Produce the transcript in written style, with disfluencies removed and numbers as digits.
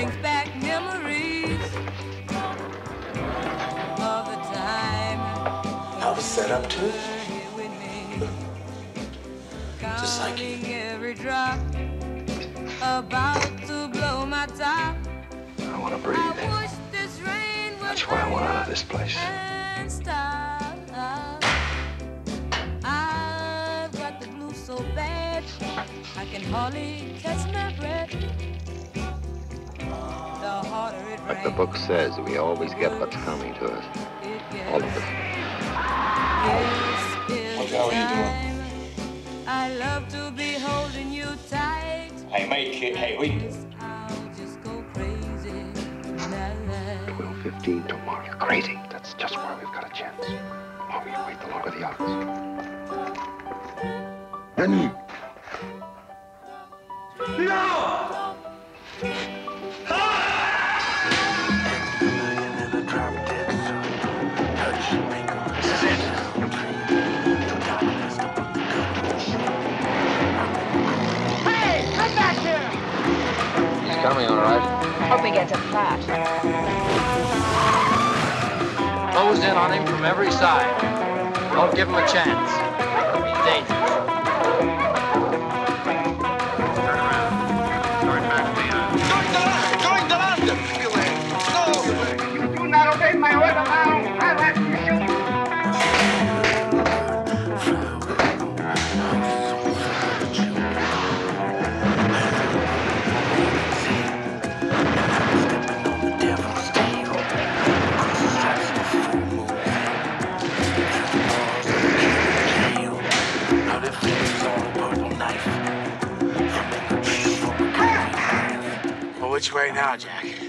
brings back memories of the time I was set up to it. Just like you. every drop about to blow my top. I want to breathe. That's why I want out of this place. I've got the blues so bad I can hardly catch my breath. The harder it rains, Like the book says, we always get what's coming to us. All of it. What the hell are you doing? I love to be holding you tight. Hey, mate, kid. Hey, wait. I'll just go crazy. La, la. 12:15 tomorrow. You're crazy. That's just where we've got a chance. The longer you wait, the longer the odds. No! Hey, come back here! He's coming, all right. Hope he gets a flash. Close in on him from every side. Don't give him a chance. It'll be dangerous. Turn around. Start back to the end. Join the land! No! You do not obey my order now. I'll have to shoot you. Well, which way now, Jack?